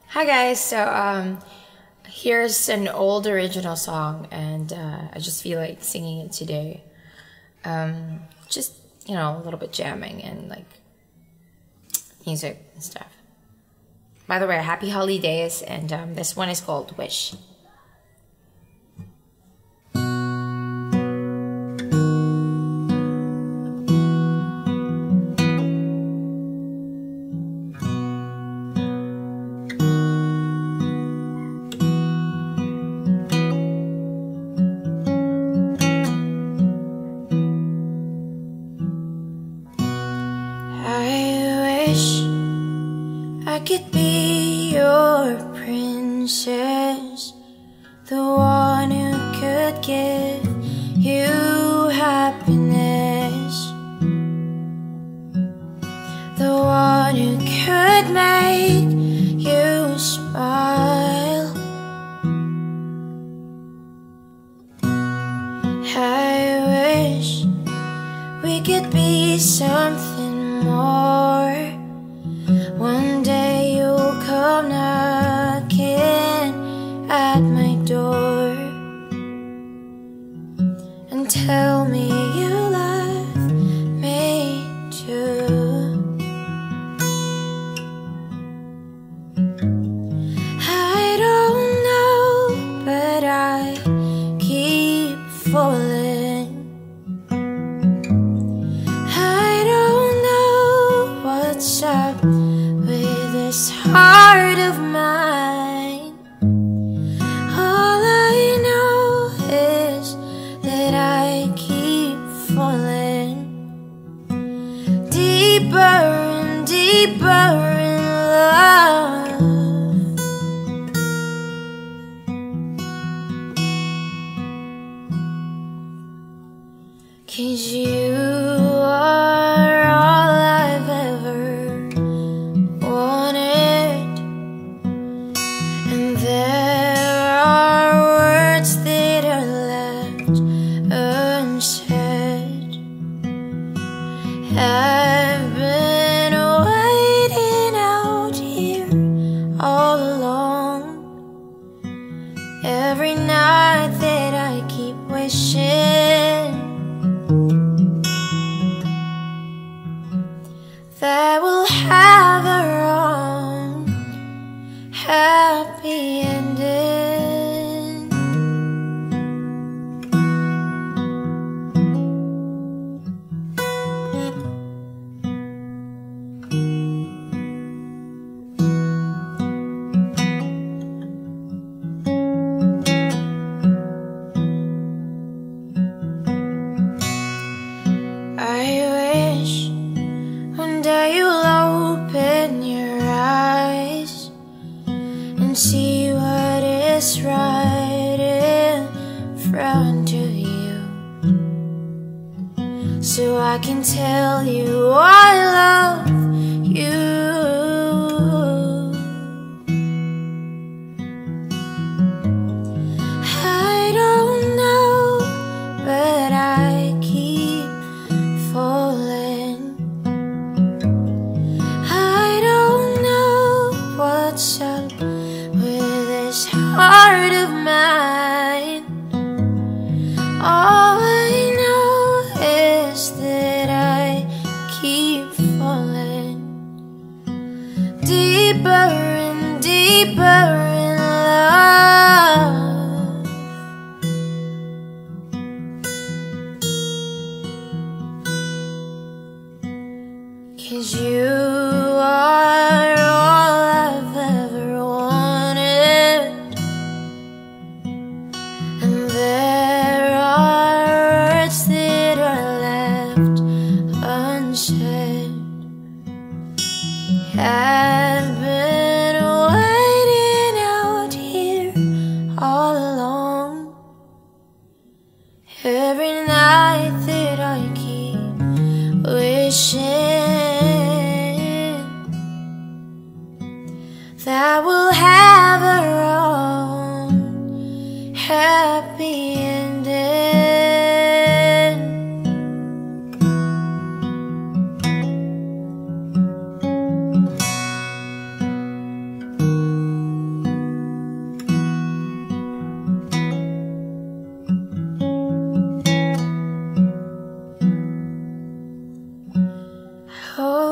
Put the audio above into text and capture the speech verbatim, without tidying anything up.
Hi guys, so um, here's an old original song, and uh, I just feel like singing it today. Um, just, you know, a little bit jamming and like music and stuff. By the way, happy holidays, and um, this one is called Wish. I could be your princess, the one who could give you happiness, the one who could make you smile. I wish we could be something more. One day you'll come knocking at my door and tell me you love me too. I don't know, but I keep falling. I don't know what's up this heart of mine. All I know is that I keep falling deeper and deeper in love. 'Cause you are all I've ever wanted, and there are words that are left unsaid. I've been waiting out here all along. Every night that I keep wishing that we'll have our own happy ending. I wish one day you'll open your eyes and see what is right in front of you, so I can tell you I love you. I don't know, but I keep falling. I don't know what's up with this heart of mine. All I know is that I keep falling deeper and deeper in love. 'Cause you are all I've ever wanted, and there are words that are left unsaid. I've been waiting out here all along. Every night that I keep wishing that we'll have our own happy ending. Oh.